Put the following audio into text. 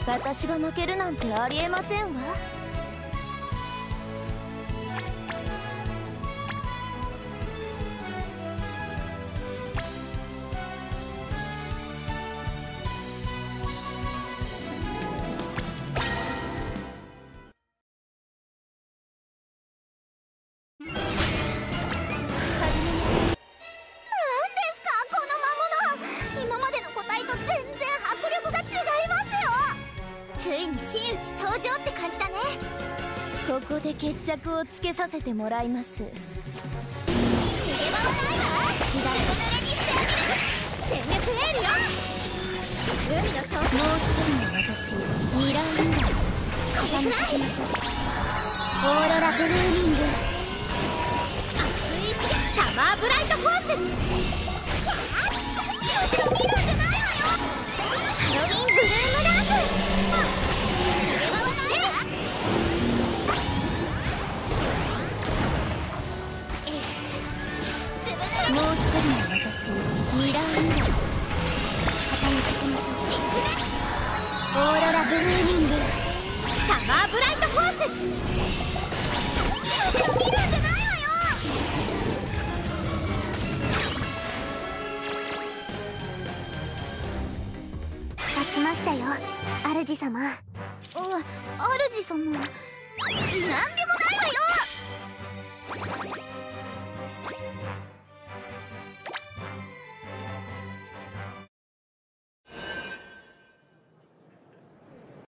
私が負けるなんてありえませんわ。ここで決着をつけさせてもらいます。逃げ場はないわ。ずぶ濡れにしてあげる。全力エールよ。海の底、もう一人の私、ミラーミラー傾きましょう。オーロラブルーミング、熱いサマーブライトフォース。ジロジロミラーじゃないわよ。ハロウィンブルームダンス。逃げ場はないわ。もう一人の私、ミラーミラー傾きましょう。オーロラブルーミング、サマーブライトフォース。ジロジロミラーじゃないわよ。勝ちましたよ、主様。主様。